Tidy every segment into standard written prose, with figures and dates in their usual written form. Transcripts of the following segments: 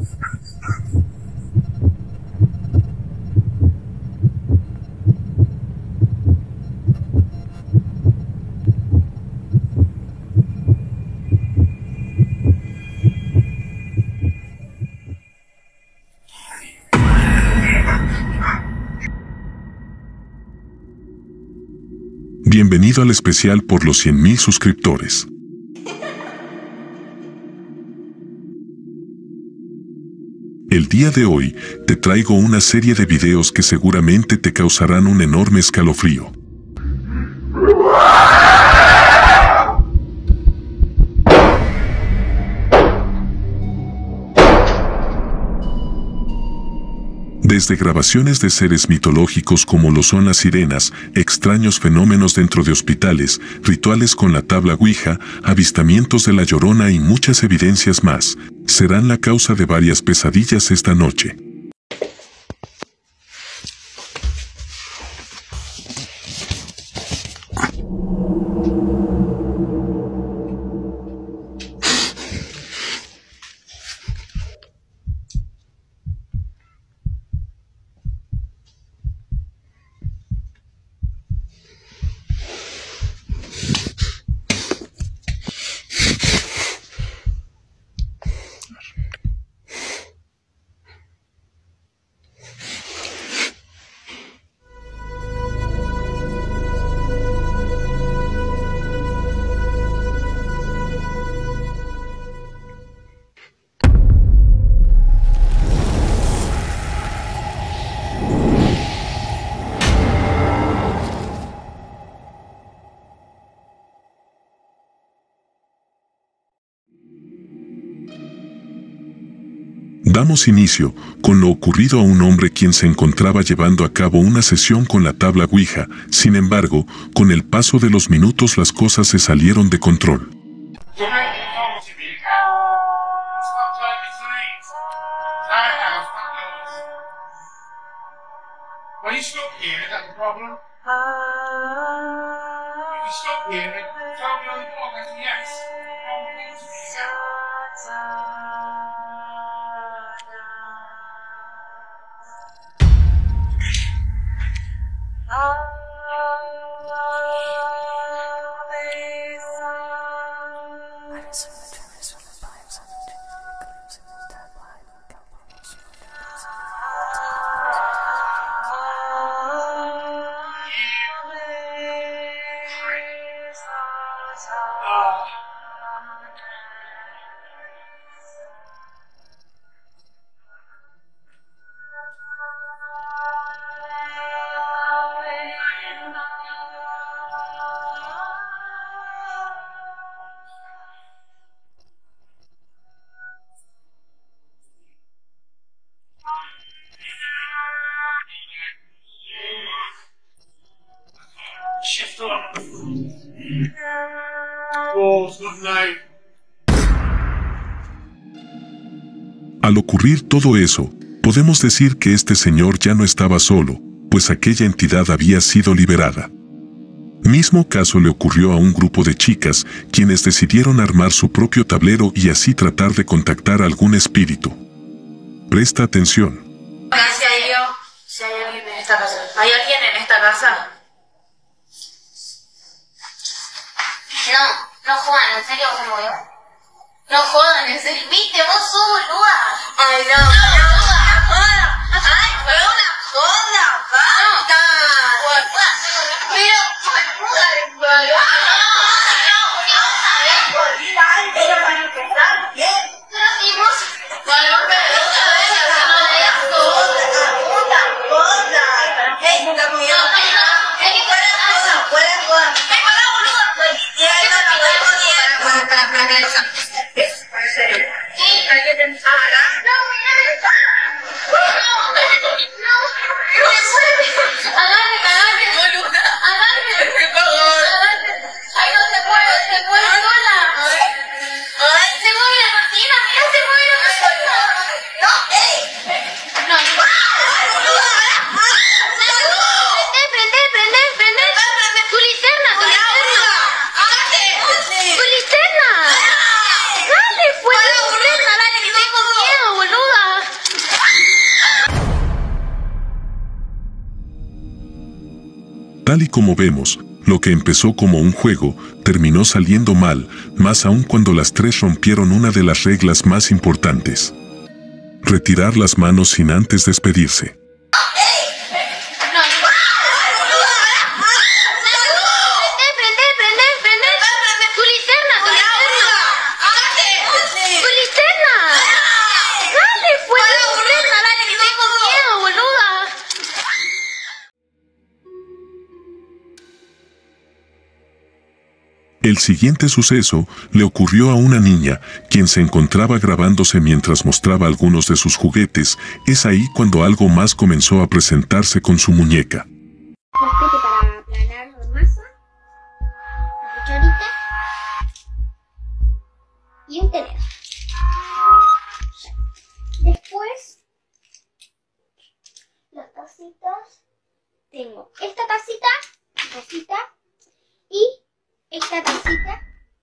Bienvenido al especial por los 100.000 suscriptores. El día de hoy te traigo una serie de videos que seguramente te causarán un enorme escalofrío. Desde grabaciones de seres mitológicos como lo son las sirenas, extraños fenómenos dentro de hospitales, rituales con la tabla Ouija, avistamientos de la Llorona y muchas evidencias más, serán la causa de varias pesadillas esta noche. Damos inicio con lo ocurrido a un hombre quien se encontraba llevando a cabo una sesión con la tabla Ouija. Sin embargo, con el paso de los minutos las cosas se salieron de control. Al ocurrir todo eso, podemos decir que este señor ya no estaba solo, pues aquella entidad había sido liberada. Mismo caso le ocurrió a un grupo de chicas, quienes decidieron armar su propio tablero y así tratar de contactar a algún espíritu. Presta atención. Si hay alguien en esta casa. ¿Hay alguien en esta casa? No jodan, ¿en serio se movió? No jodan, ¿en serio? ¿Viste? Vos sos boluda. Ay, no. Ay, fue una joda, basta. Pero, tu linterna. Dale, pues, linterna, dale, que tengo miedo, boluda. Tal y como vemos, lo que empezó como un juego, terminó saliendo mal, más aún cuando las tres rompieron una de las reglas más importantes: retirar las manos sin antes despedirse. El siguiente suceso le ocurrió a una niña, quien se encontraba grabándose mientras mostraba algunos de sus juguetes. Es ahí cuando algo más comenzó a presentarse con su muñeca. Para aplanar masa, una cucharita y un tenedor. Después, las tacitas. Tengo esta tacita y esta tacita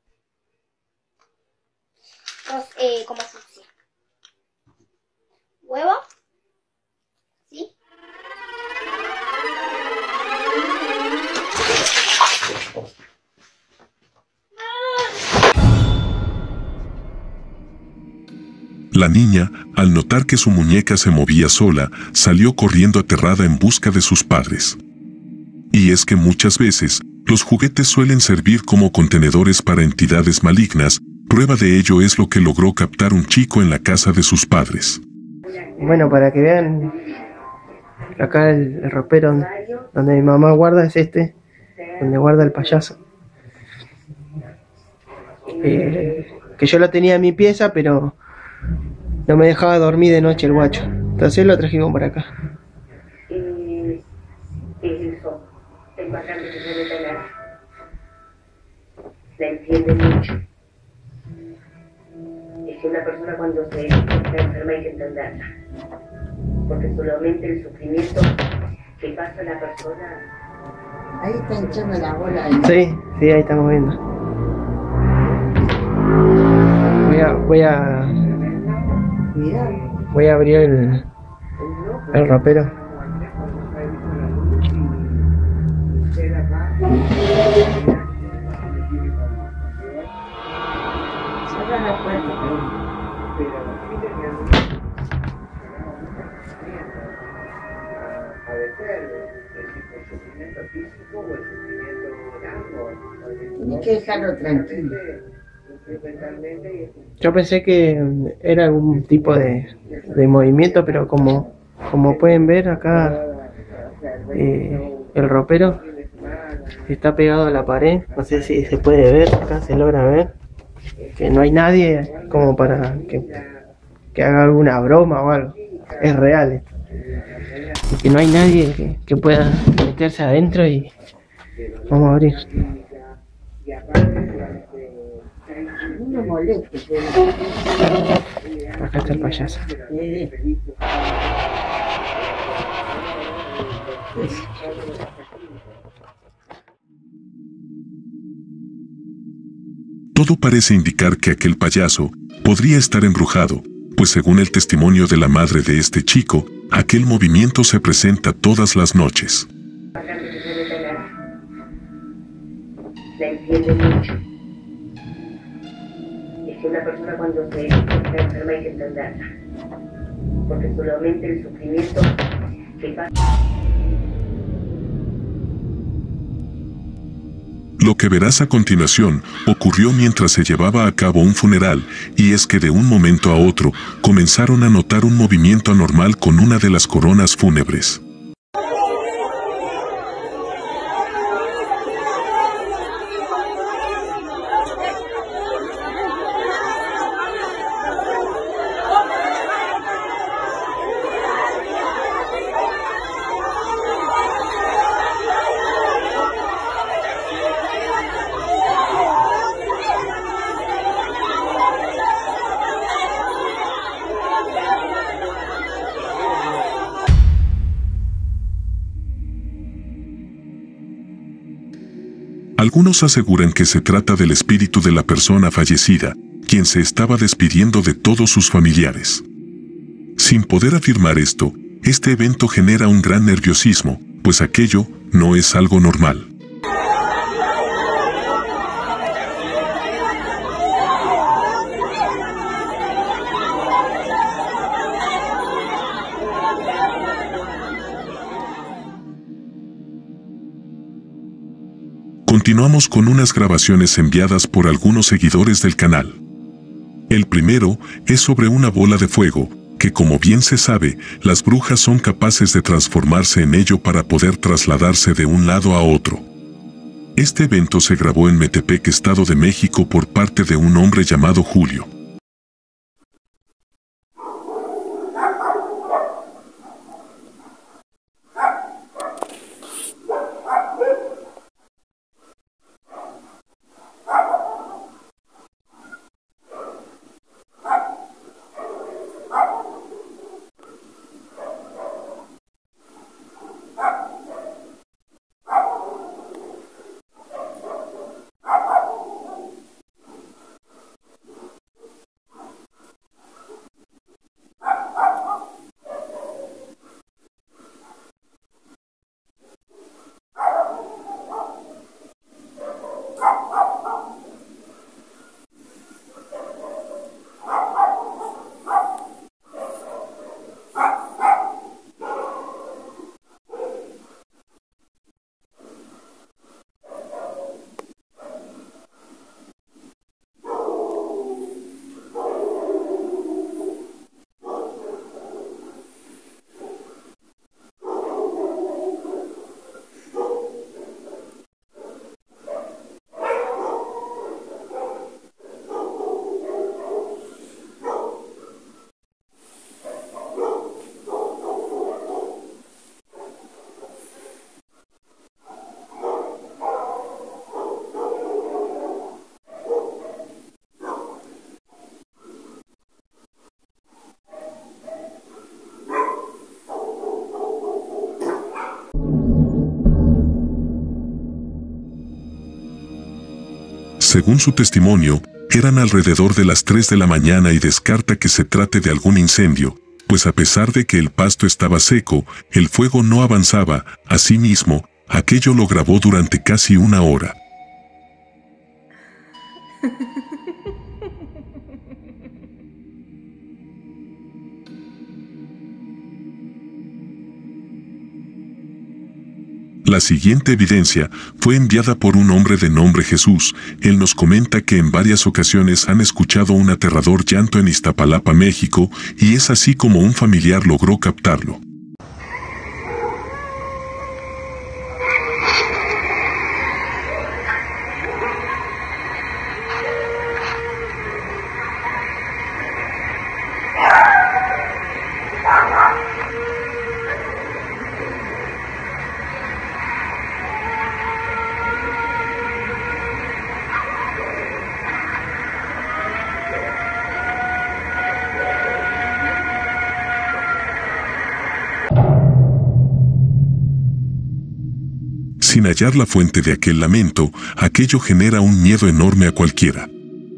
como fucsia. Huevo, ¿sí? La niña, al notar que su muñeca se movía sola, salió corriendo aterrada en busca de sus padres. Y es que muchas veces, los juguetes suelen servir como contenedores para entidades malignas. Prueba de ello es lo que logró captar un chico en la casa de sus padres. Bueno, para que vean, acá el ropero donde mi mamá guarda es este, donde guarda el payaso. Que yo lo tenía en mi pieza, pero no me dejaba dormir de noche el guacho. Entonces lo trajimos para acá. Es más grande que debe tener. La entiende mucho. Es que una persona cuando se está enferma hay que entenderla. Porque solamente el sufrimiento que pasa a la persona. Ahí está hinchando la bola. Sí, ahí estamos viendo. Voy a abrir el ropero. Cierra la puerta. Tienes que dejarlo tranquilo. Yo pensé que era algún tipo de movimiento, pero como pueden ver acá, el ropero está pegado a la pared. No sé si se puede ver, acá se logra ver que no hay nadie como para que haga alguna broma o algo. Es real esto. Y que no hay nadie que pueda meterse adentro y vamos a abrir. No moleste. Acá está el payaso. Todo parece indicar que aquel payaso podría estar embrujado, pues según el testimonio de la madre de este chico, aquel movimiento se presenta todas las noches. La entiende mucho. Es que una persona cuando se está enferma hay que entenderla. Porque solamente el sufrimiento que pasa. Lo que verás a continuación ocurrió mientras se llevaba a cabo un funeral, y es que de un momento a otro comenzaron a notar un movimiento anormal con una de las coronas fúnebres. Algunos aseguran que se trata del espíritu de la persona fallecida, quien se estaba despidiendo de todos sus familiares. Sin poder afirmar esto, este evento genera un gran nerviosismo, pues pues aquello no es algo normal. Continuamos con unas grabaciones enviadas por algunos seguidores del canal. El primero es sobre una bola de fuego, que como bien se sabe, las brujas son capaces de transformarse en ello para poder trasladarse de un lado a otro. Este evento se grabó en Metepec, Estado de México, por parte de un hombre llamado Julio. Según su testimonio, eran alrededor de las 3 de la mañana y descarta que se trate de algún incendio, pues a pesar de que el pasto estaba seco, el fuego no avanzaba. Asimismo, aquello lo grabó durante casi una hora. La siguiente evidencia fue enviada por un hombre de nombre Jesús. Él nos comenta que en varias ocasiones han escuchado un aterrador llanto en Iztapalapa, México, y es así como un familiar logró captarlo. Sin hallar la fuente de aquel lamento, aquello genera un miedo enorme a cualquiera.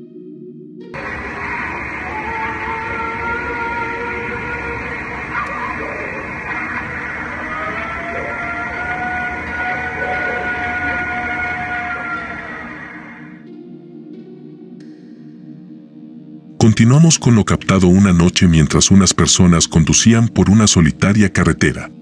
Continuamos con lo captado una noche mientras unas personas conducían por una solitaria carretera.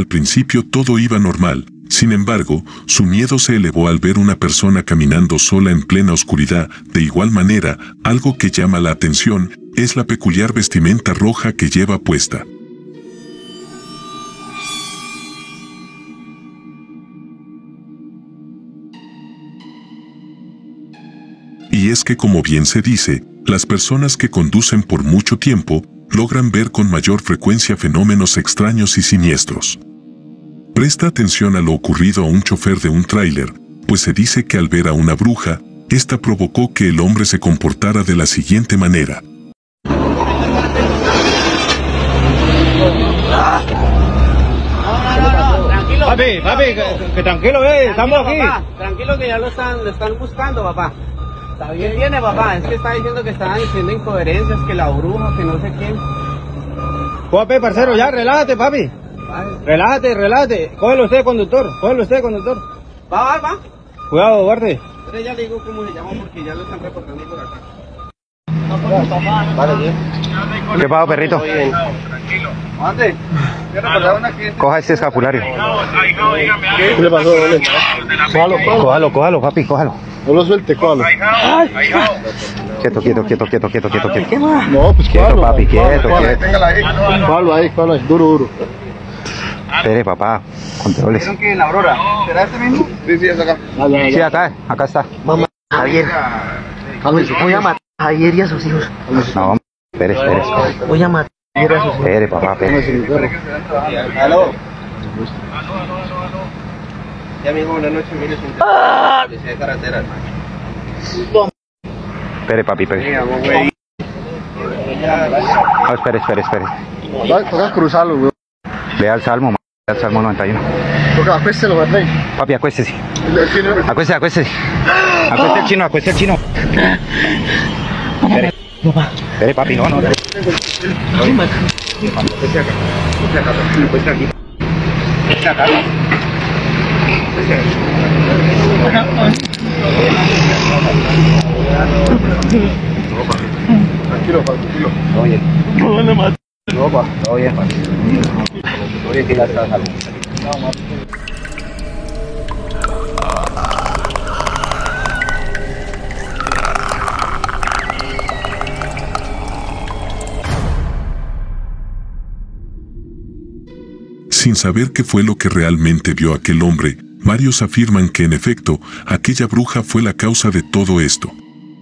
Al principio todo iba normal, sin embargo, su miedo se elevó al ver una persona caminando sola en plena oscuridad. De igual manera, algo que llama la atención es la peculiar vestimenta roja que lleva puesta. Y es que, como bien se dice, las personas que conducen por mucho tiempo logran ver con mayor frecuencia fenómenos extraños y siniestros. Presta atención a lo ocurrido a un chofer de un tráiler, pues se dice que al ver a una bruja, esta provocó que el hombre se comportara de la siguiente manera. Papi, que tranquilo, estamos aquí. Tranquilo que ya lo están buscando, papá. Está bien, viene, papá. Es que está diciendo que estaban diciendo incoherencias, que la bruja, que no sé quién. Papi, parcero, ya, relájate, papi. Relájate. Cógelo usted, conductor. Va. Cuidado, guarde. Pero ya le digo cómo se llama porque ya lo están reportando por acá. Vale, ¿Qué pasa, perrito? Tranquilo. ¿Dónde? Coja este escapulario. ¿Qué le pasó? Cójalo, papi, cójalo. No lo suelte, cójalo. Quieto. ¿Qué más? No, pues quieto, papi, quieto. Cójalo ahí, duro. Espere, papá, controles. ¿Vieron que en la Aurora? ¿Será este mismo? Sí, es acá. Sí, acá está. Mamá, Javier. Voy a matar a Javier y a sus hijos. No, espere. Voy a matar a Javier y a sus hijos. Espere, papá, espere. Aló. Ya, amigo, buenas noches. Mire, sin de carretera. Espere, papi, espere. No, espere. Toca cruzarlo, güey. Lea el Salmo 91. Toca, acuéstelo, ¿verdad? Papi, acuéstese. Acuéstese el chino. Espere, papi, no. Tranquilo. Todo bien. No van a matar. Todo bien, papi. Sí, ya está salvo. Sin saber qué fue lo que realmente vio aquel hombre, varios afirman que en efecto, aquella bruja fue la causa de todo esto.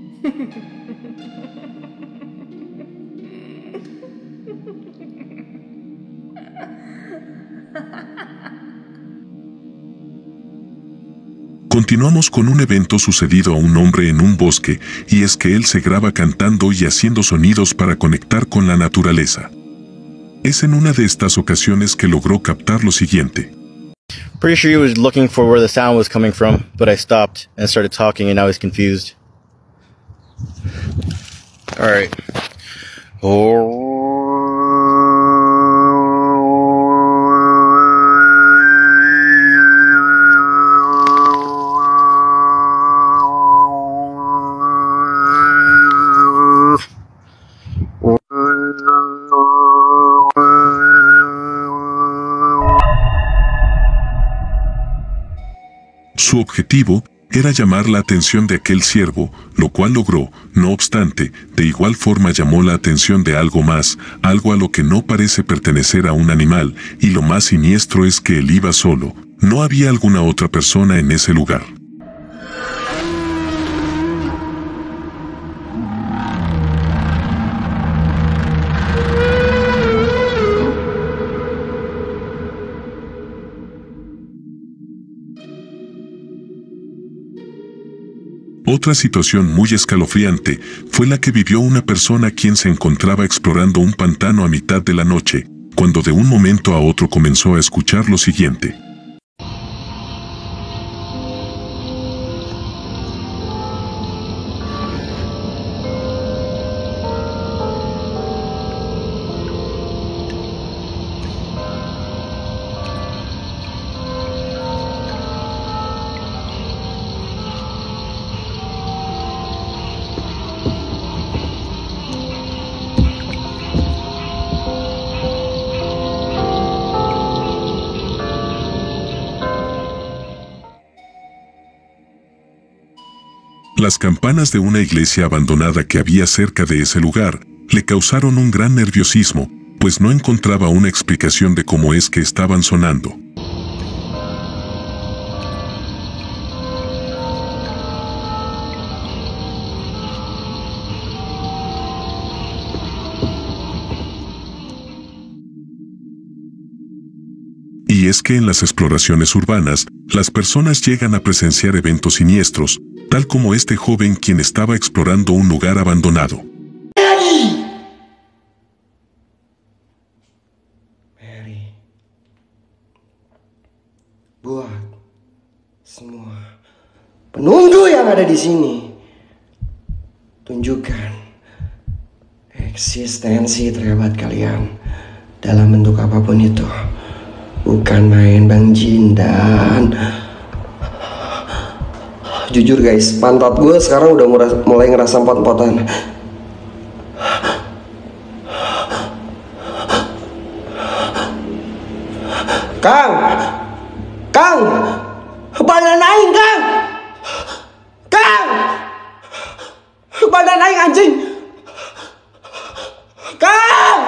Continuamos con un evento sucedido a un hombre en un bosque, y es que él se graba cantando y haciendo sonidos para conectar con la naturaleza. Es en una de estas ocasiones que logró captar lo siguiente. Pretty sure he was looking for where the sound was coming from, but I stopped and started talking and now he's confused. Alright. Su objetivo era llamar la atención de aquel ciervo, lo cual logró. No obstante, de igual forma llamó la atención de algo más, algo a lo que no parece pertenecer a un animal, y lo más siniestro es que él iba solo. No había alguna otra persona en ese lugar. Otra situación muy escalofriante fue la que vivió una persona quien se encontraba explorando un pantano a mitad de la noche, cuando de un momento a otro comenzó a escuchar lo siguiente. Las campanas de una iglesia abandonada que había cerca de ese lugar le causaron un gran nerviosismo, pues no encontraba una explicación de cómo es que estaban sonando. Y es que en las exploraciones urbanas, las personas llegan a presenciar eventos siniestros, tal como este joven quien estaba explorando un lugar abandonado. Mary, buat semua penunggu yang ada di sini, tunjukkan eksistensi terhebat kalian dalam bentuk apapun itu. Bukan main Bang Jindan. Jujur guys, pantat gue sekarang udah mulai ngerasa empot-empotan. Kang, badan aing Kang, badan aing anjing, Kang.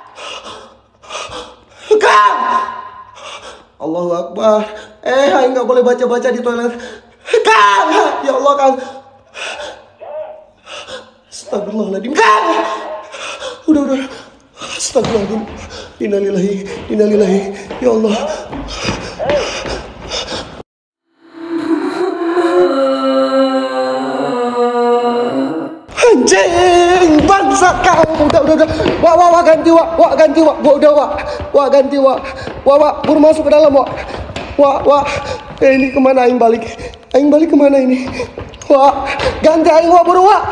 Allahu Akbar. Aing nggak boleh baca-baca di toilet. Kang, ya Allah Kang. Astagfirullahaladzim Kang. Udah. Astagfirullahaladzim. Innalillahi. Ya Allah. Anjing, bangsat kau. Udah. Wak ganti Wak. Gua udah Wak ganti Wak. Wak, buru masuk ke dalam Wak. Ini kemana Aing balik? Aing balik kemana ini? Wak, ganti Aing Wak, buru Wak.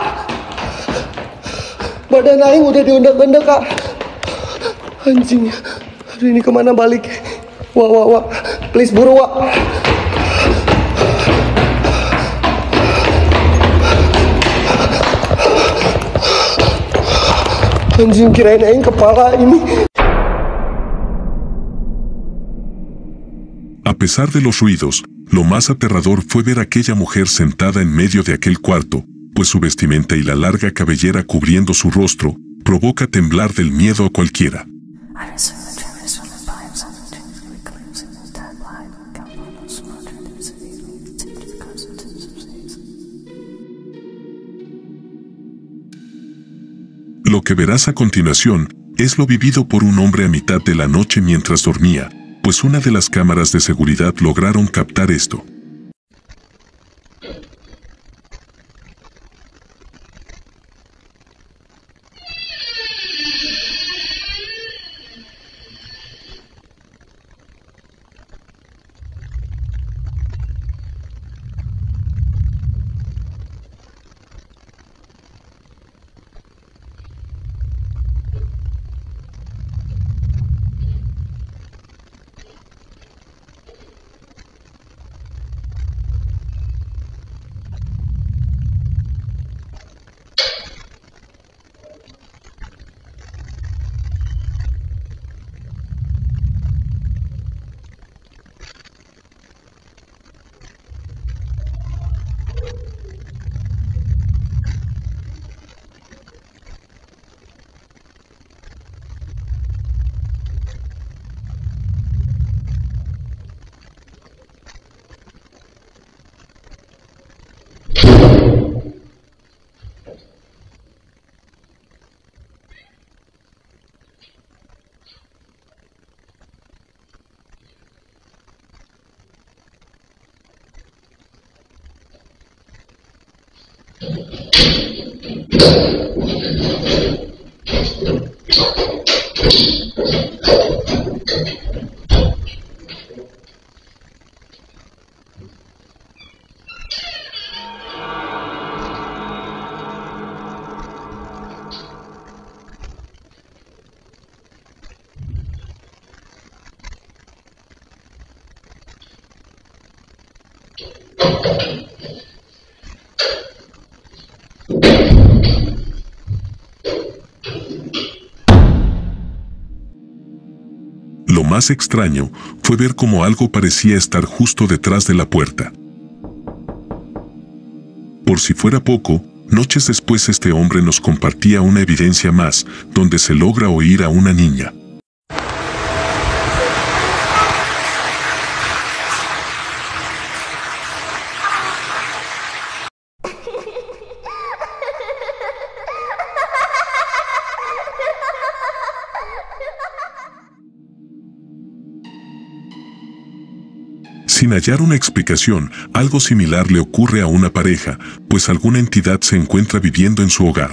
Badan Aing udah diundak-undak Kak. Anjing. Aduh, ini kemana balik? Wak. Please buru Wak. Anjing, kirain Aing kepala ini. A pesar de los ruidos, lo más aterrador fue ver a aquella mujer sentada en medio de aquel cuarto, pues su vestimenta y la larga cabellera cubriendo su rostro provoca temblar del miedo a cualquiera. Lo que verás a continuación es lo vivido por un hombre a mitad de la noche mientras dormía, pues una de las cámaras de seguridad lograron captar esto. Lo más extraño fue ver cómo algo parecía estar justo detrás de la puerta. Por si fuera poco, noches después este hombre nos compartía una evidencia más, donde se logra oír a una niña. Sin hallar una explicación, algo similar le ocurre a una pareja, pues alguna entidad se encuentra viviendo en su hogar.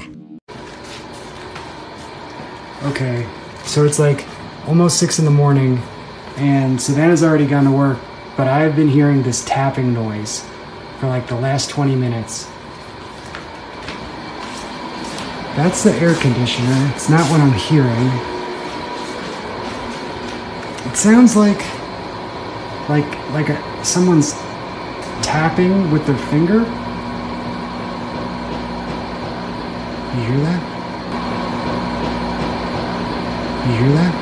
Okay, so it's like almost 6 in the morning, and Savannah's already gone to work, but I've been hearing this tapping noise for like the last 20 minutes. That's the air conditioner. It's not what I'm hearing. It sounds like someone's tapping with their finger. You hear that? You hear that?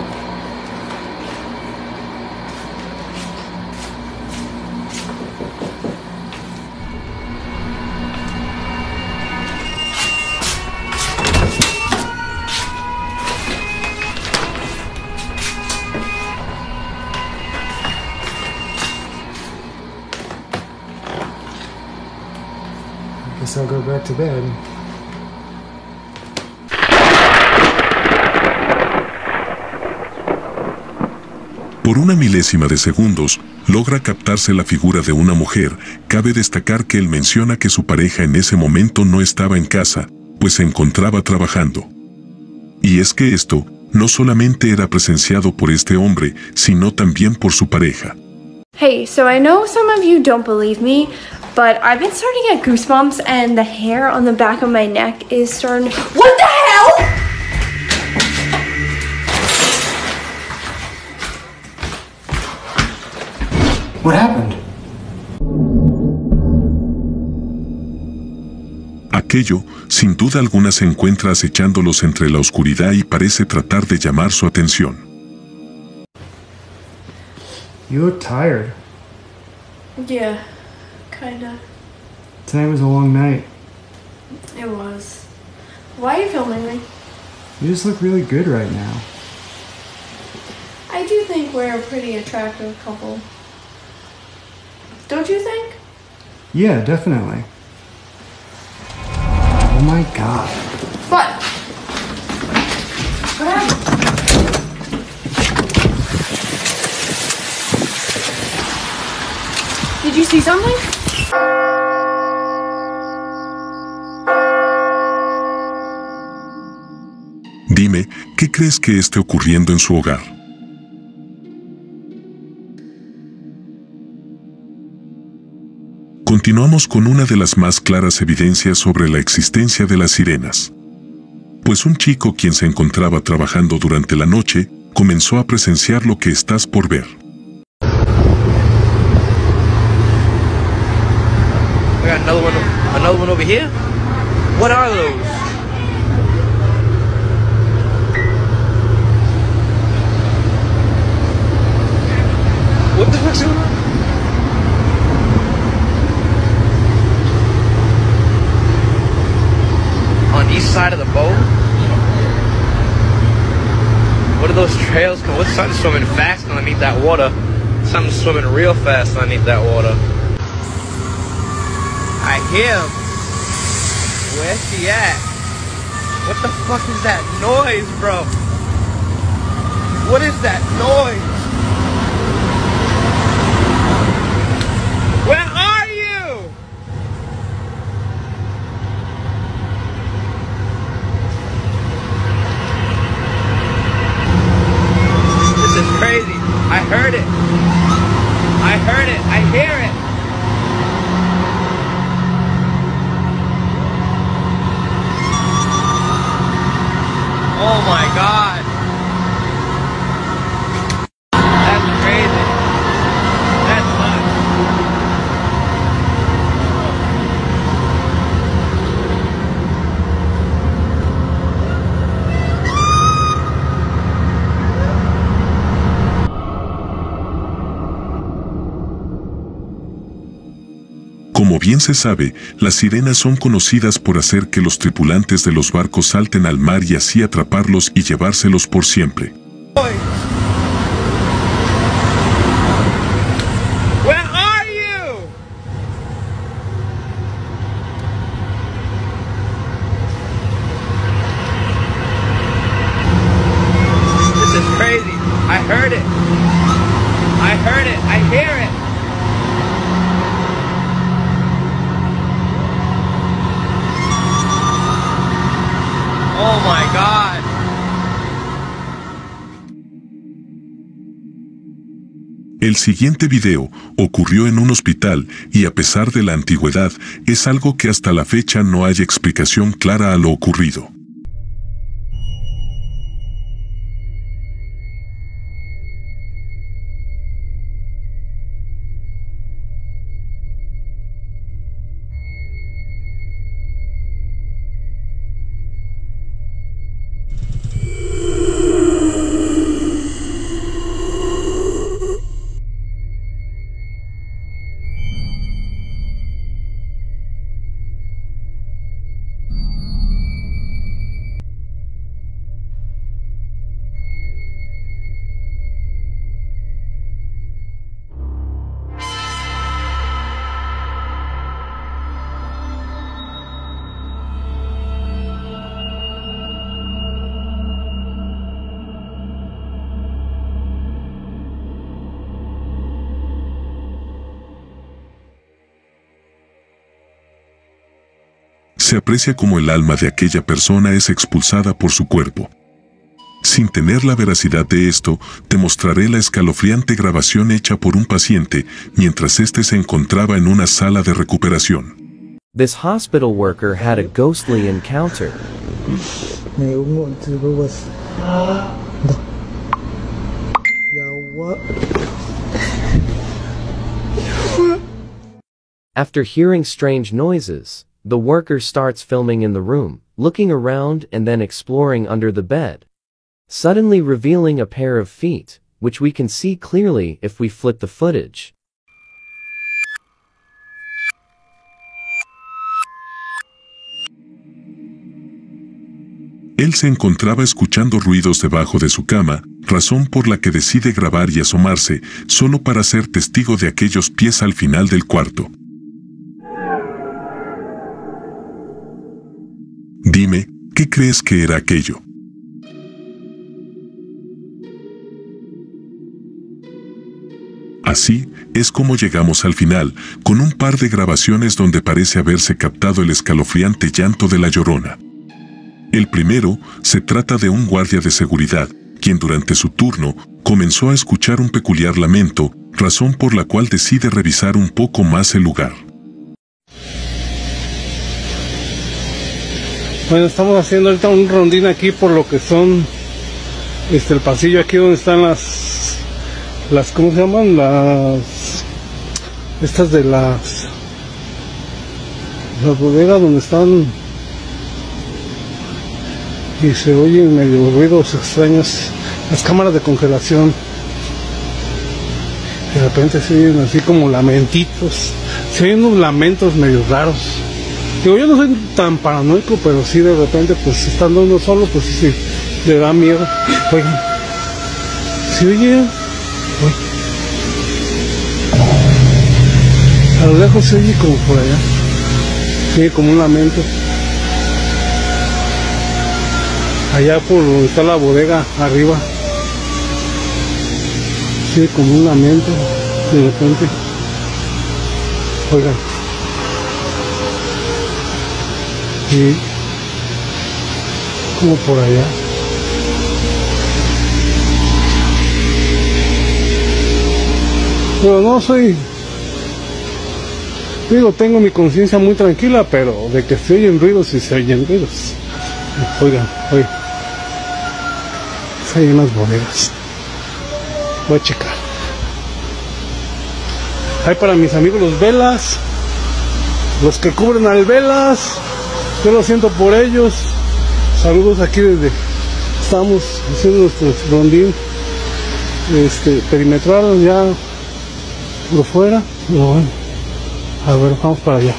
Guess I'll go back to bed. Por una milésima de segundos, logra captarse la figura de una mujer. Cabe destacar que él menciona que su pareja en ese momento no estaba en casa, pues se encontraba trabajando. Y es que esto no solamente era presenciado por este hombre, sino también por su pareja. Hey, so I know some of you don't believe me, but I've been starting to get goosebumps and the hair on the back of my neck is starting to... What the hell?! What happened? Aquello, sin duda alguna, se encuentra acechándolos entre la oscuridad y parece tratar de llamar su atención. You look tired. Yeah, kinda. Tonight was a long night. It was. Why are you filming me? You just look really good right now. I do think we're a pretty attractive couple. Don't you think? Yeah, definitely. Oh my god. What? What happened? Did you see something? Dime, ¿qué crees que esté ocurriendo en su hogar? Continuamos con una de las más claras evidencias sobre la existencia de las sirenas. Pues un chico quien se encontraba trabajando durante la noche, comenzó a presenciar lo que estás por ver. I got another one over here. What are those? What the fuck's going on? On each side of the boat? What are those trails? What's something swimming fast underneath that water? Something swimming real fast underneath that water. I hear him. Where's he at? What the fuck is that noise, bro? What is that noise? Where are you? This is crazy. I heard it. I heard it. I hear it. Oh my God. Como bien se sabe, las sirenas son conocidas por hacer que los tripulantes de los barcos salten al mar y así atraparlos y llevárselos por siempre. Oh my God. El siguiente video ocurrió en un hospital y a pesar de la antigüedad, es algo que hasta la fecha no hay explicación clara a lo ocurrido. Se aprecia como el alma de aquella persona es expulsada por su cuerpo. Sin tener la veracidad de esto, te mostraré la escalofriante grabación hecha por un paciente mientras éste se encontraba en una sala de recuperación. This hospital worker had a ghostly encounter. After hearing strange noises, the worker starts filming in the room, looking around and then exploring under the bed, suddenly revealing a pair of feet, which we can see clearly if we flip the footage. Él se encontraba escuchando ruidos debajo de su cama, razón por la que decide grabar y asomarse, solo para ser testigo de aquellos pies al final del cuarto. Dime, ¿qué crees que era aquello? Así es como llegamos al final, con un par de grabaciones donde parece haberse captado el escalofriante llanto de la Llorona. El primero se trata de un guardia de seguridad, quien durante su turno comenzó a escuchar un peculiar lamento, razón por la cual decide revisar un poco más el lugar. Bueno, estamos haciendo ahorita un rondín aquí por lo que son el pasillo aquí donde están las ¿cómo se llaman? Estas de las bodegas donde están y se oyen medio ruidos extraños, las cámaras de congelación. De repente se oyen así como lamentitos, se oyen unos lamentos medio raros. Digo, yo no soy tan paranoico, pero sí de repente, pues estando uno solo, pues sí le da miedo. Oigan, ¿sí oye? A lo lejos se oye como por allá, sí, como un lamento. Allá por donde está la bodega, arriba, sí, como un lamento, de repente. Oigan. Sí, como por allá. Pero no soy, digo, tengo mi conciencia muy tranquila, pero de que se oyen ruidos y se oyen ruidos. Oigan, oigan, hay unas bodegas, voy a checar. Hay para mis amigos los velas, los que cubren al velas. Yo lo siento por ellos. Saludos aquí desde... Estamos haciendo nuestro rondín perimetral ya por fuera. Pero bueno, A ver, vamos para allá.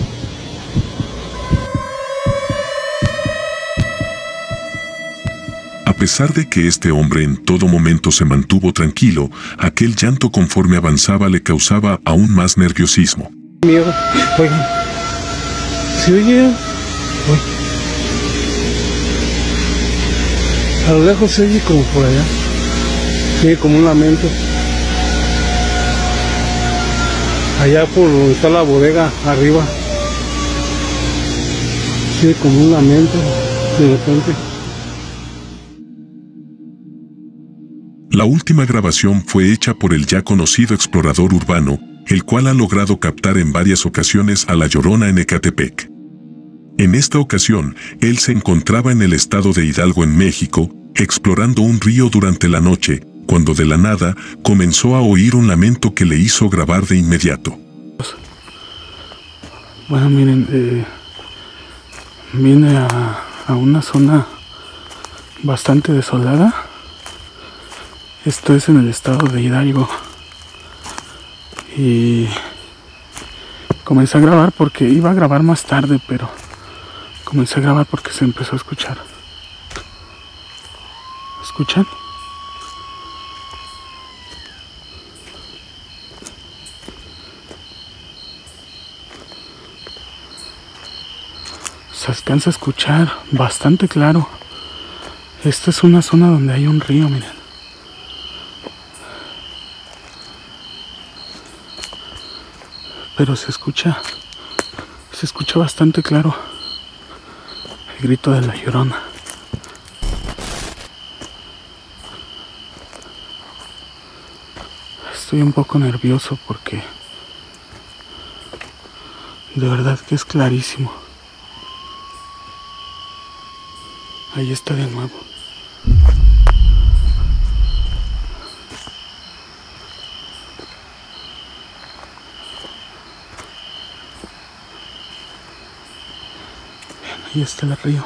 A pesar de que este hombre en todo momento se mantuvo tranquilo, aquel llanto conforme avanzaba le causaba aún más nerviosismo. Miedo. Oigan. ¿Sí oye? Uy. A lo lejos se oye como por allá. Sí, como un lamento. Allá por donde está la bodega, arriba. Sí, como un lamento. De repente. La última grabación fue hecha por el ya conocido explorador urbano, el cual ha logrado captar en varias ocasiones a La Llorona en Ecatepec. En esta ocasión, él se encontraba en el estado de Hidalgo en México, explorando un río durante la noche, cuando de la nada comenzó a oír un lamento que le hizo grabar de inmediato. Bueno, miren, vine a una zona bastante desolada. Esto es en el estado de Hidalgo. Y comencé a grabar porque iba a grabar más tarde, pero comencé a grabar porque se empezó a escuchar. ¿Escuchan? Se alcanza a escuchar bastante claro. Esta es una zona donde hay un río, miren. Pero se escucha bastante claro el grito de La Llorona. Estoy un poco nervioso porque de verdad que es clarísimo. Ahí está de nuevo. Ahí está el río.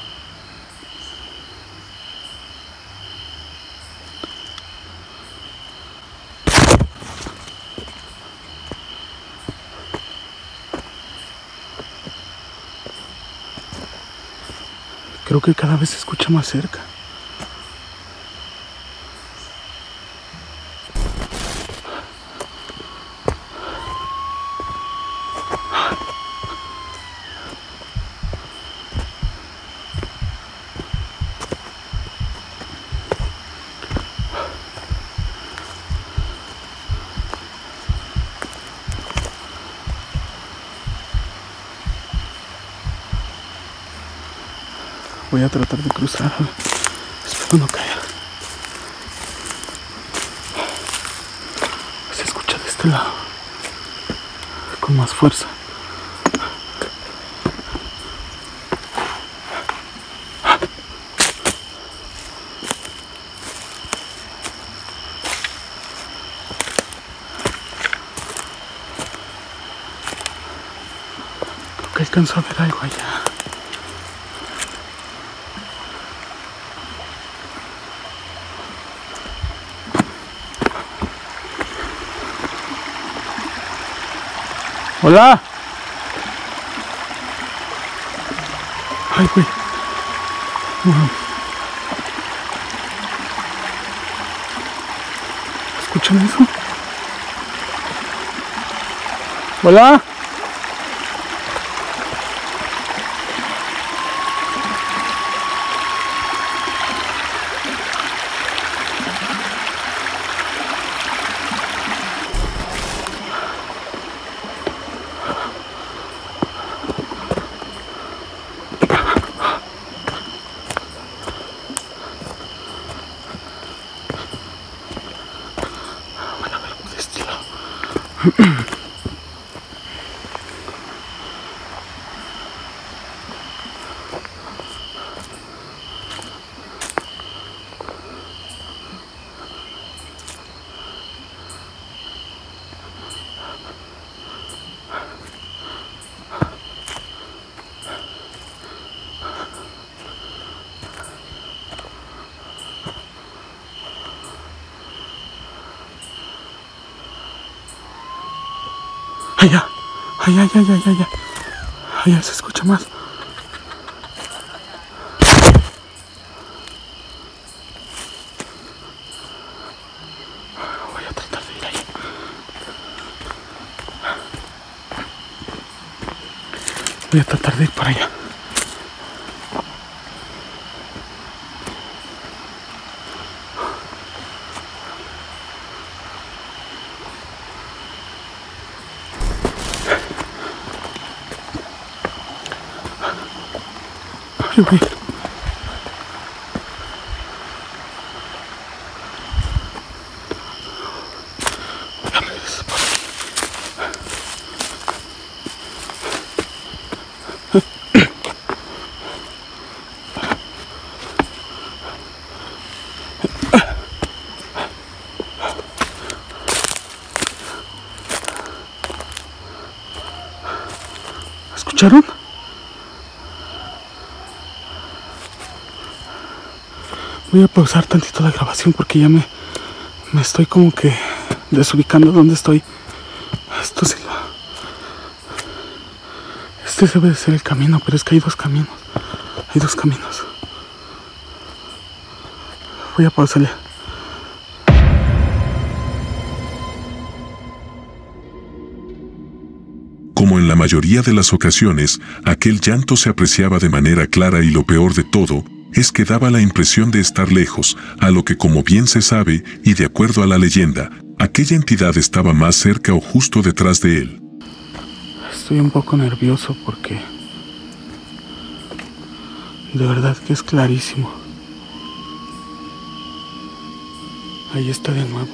Creo que cada vez se escucha más cerca. Voy a tratar de cruzar. Espero no caer. Se escucha de este lado. Con más fuerza. Creo que alcanzo a ver algo allá. ¡Hola! ¡Ay, güey! ¿Escuchan eso? ¡Hola! Allá. Ay, ay, ay, ay, ay, ay. Ay, ya se escucha más. Voy a tratar de ir ahí. Voy a tratar de ir para allá. Ay, güey. ¿Escucharon? Voy a pausar tantito la grabación porque ya me estoy como que desubicando dónde estoy. Esto sí este debe de ser el camino, pero es que hay dos caminos. Hay dos caminos. Voy a pausarle. Como en la mayoría de las ocasiones, aquel llanto se apreciaba de manera clara y lo peor de todo, es que daba la impresión de estar lejos, a lo que como bien se sabe, y de acuerdo a la leyenda, aquella entidad estaba más cerca o justo detrás de él. Estoy un poco nervioso porque de verdad que es clarísimo. Ahí está de nuevo.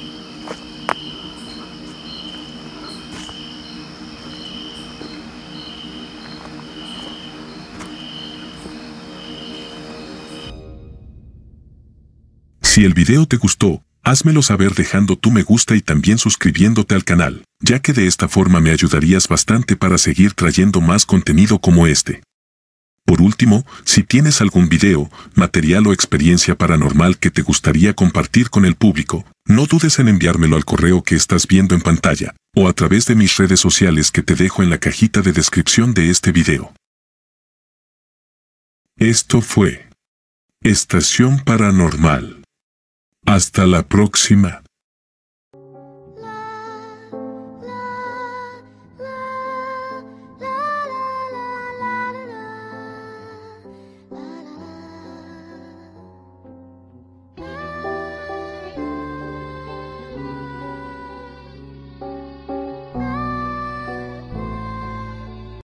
Si el video te gustó, házmelo saber dejando tu me gusta y también suscribiéndote al canal, ya que de esta forma me ayudarías bastante para seguir trayendo más contenido como este. Por último, si tienes algún video, material o experiencia paranormal que te gustaría compartir con el público, no dudes en enviármelo al correo que estás viendo en pantalla, o a través de mis redes sociales que te dejo en la cajita de descripción de este video. Esto fue Estación Paranormal. Hasta la próxima.